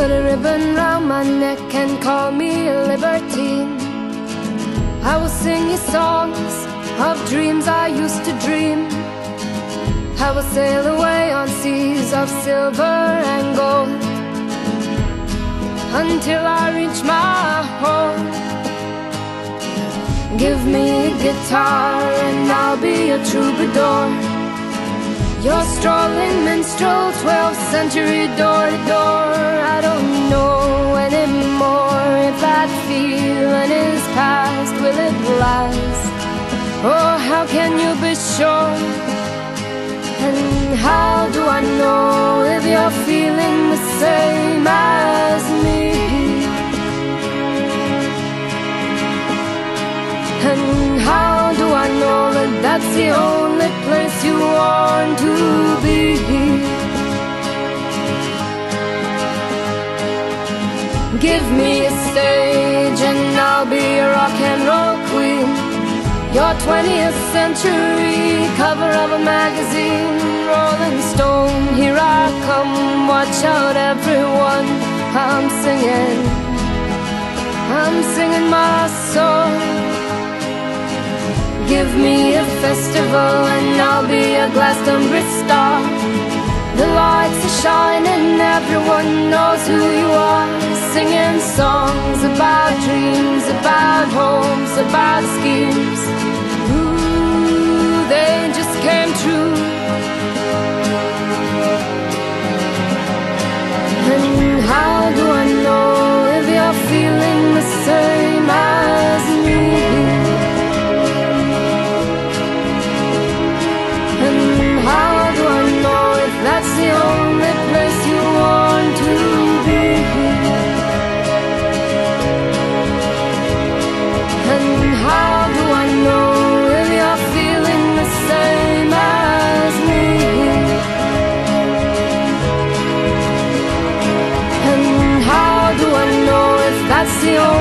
Put a ribbon round my neck and call me a libertine. I will sing you songs of dreams I used to dream. I will sail away on seas of silver and gold until I reach my home. Give me a guitar and I'll be a troubadour, your strolling minstrel, 12th century door to door. I don't know anymore if that feeling is past, will it last? Oh, how can you be sure? And how do I know if you're feeling the same as me? And how do I know that that's the only place you want to be? Give me a stage and I'll be a rock and roll queen, your 20th century cover of a magazine. Rolling Stone, here I come, watch out everyone. I'm singing my song. Give me a festival and I'll be a Glastonbury star. The lights are shining, everyone knows who you are. Singing songs about dreams, about homes, about schemes. Ooh, they just came true. And how do I know if you're feeling the same as me? And how do I know if that's the only place you want to be? And how do I know if you're feeling the same as me? And how do I know if that's the only